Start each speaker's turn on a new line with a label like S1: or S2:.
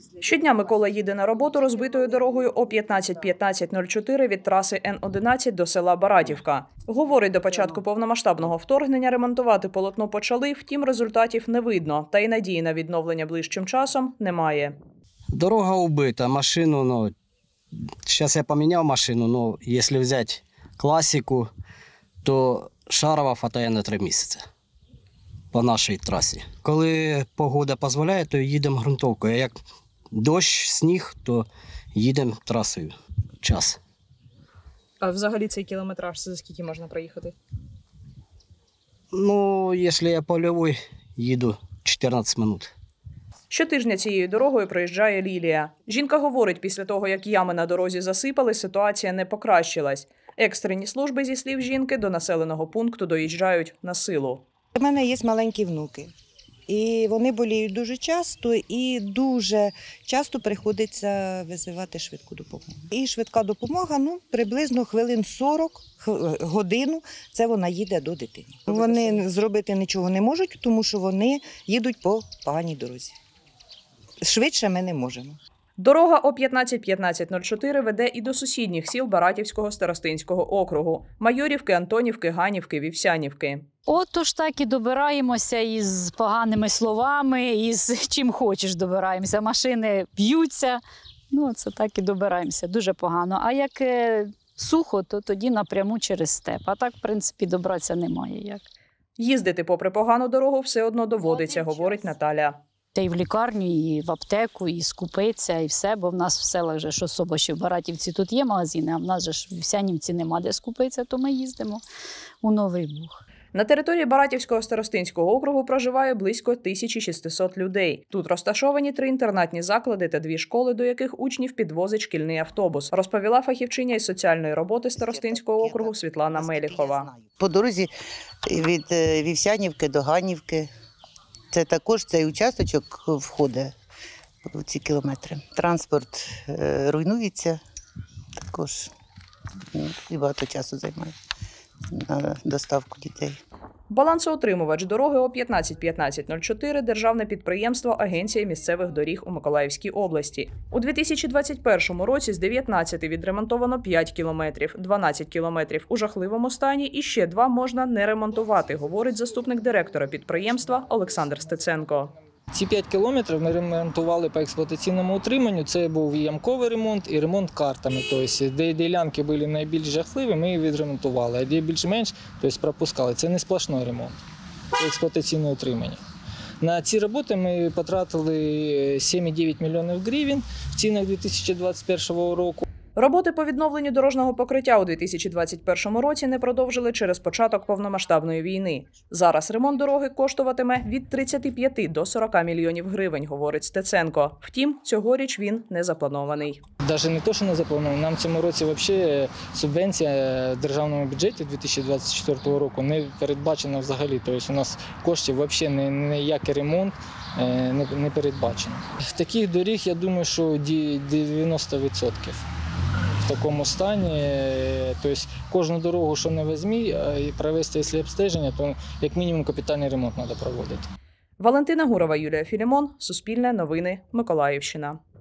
S1: Щодня Микола їде на роботу розбитою дорогою О15-1504 від траси Н-11 до села Баратівка. Говорить, до початку повномасштабного вторгнення ремонтувати полотно почали, втім результатів не видно, та й надії на відновлення ближчим часом немає.
S2: Дорога убита, машину, зараз я поміняв машину, якщо взяти класику, то Шарова хватає на 3 місяці по нашій трасі. Коли погода дозволяє, то їдемо ґрунтовкою, а як дощ, сніг, то їдемо трасою час.
S1: А взагалі цей кілометраж за скільки можна проїхати?
S2: Якщо я польовий, їду 14 минут.
S1: Щотижня цією дорогою проїжджає Лілія. Жінка говорить, після того, як ями на дорозі засипали, ситуація не покращилась. Екстрені служби, зі слів жінки, до населеного пункту доїжджають на силу.
S3: У мене є маленькі внуки. І вони боліють дуже часто, і дуже часто приходиться визивати швидку допомогу. І швидка допомога, приблизно хвилин 40, годину, це вона їде до дитини. Вони зробити нічого не можуть, тому що вони їдуть по поганій дорозі. Швидше ми не можемо.
S1: Дорога О15-1504 веде і до сусідніх сіл Баратівського старостинського округу – Майорівки, Антонівки, Ганівки, Вівсянівки.
S4: Отож так і добираємося із поганими словами, із чим хочеш добираємося. Машини б'ються, це так і добираємося, дуже погано. А як сухо, то тоді напряму через степ. А так, в принципі, добратися немає як.
S1: Їздити попри погану дорогу все одно доводиться, говорить Наталя.
S4: Та і в лікарню, і в аптеку, і скупитися, і все, бо в нас в селах же, що Собощі, в Баратівці тут є магазини, а в нас же ж в Вівсянівці нема де скупитися, то ми їздимо у Новий Буг.
S1: На території Баратівського старостинського округу проживає близько 1600 людей. Тут розташовані 3 інтернатні заклади та 2 школи, до яких учнів підвозить шкільний автобус, розповіла фахівчиня із соціальної роботи старостинського округу Світлана Меліхова.
S5: По дорозі від Вівсянівки до Ганівки. Це також цей участочок входить в ці кілометри. Транспорт руйнується, також і багато часу займає на доставку дітей.
S1: Балансоутримувач дороги О15-1504 – державне підприємство Агенція місцевих доріг у Миколаївській області. У 2021 році з 19 відремонтовано 5 кілометрів, 12 кілометрів у жахливому стані і ще 2 можна не ремонтувати, говорить заступник директора підприємства Олександр Стеценко.
S6: Ці 5 кілометрів ми ремонтували по експлуатаційному утриманню. Це був і ямковий ремонт, і ремонт картами. Тобто, де ділянки були найбільш жахливі, ми їх відремонтували, а де більш-менш пропускали. Це не сплошний ремонт, це експлуатаційне утримання. На ці роботи ми потратили 7,9 мільйонів гривень в цінах 2021 року.
S1: Роботи по відновленню дорожнього покриття у 2021 році не продовжили через початок повномасштабної війни. Зараз ремонт дороги коштуватиме від 35 до 40 мільйонів гривень, говорить Стеценко. Втім, цьогоріч він не запланований.
S6: Навіть не те, що не запланований, нам в цьому році взагалі субвенція в державному бюджеті 2024 року не передбачена взагалі. Тобто у нас коштів взагалі ніякий ремонт не передбачено. Таких доріг, я думаю, що 90%. В такому стані, тобто кожну дорогу, що не візьмі, і провести, якщо обстеження, то як мінімум капітальний ремонт треба проводити.
S1: Валентина Гурова, Юлія Філімон, Суспільне новини, Миколаївщина.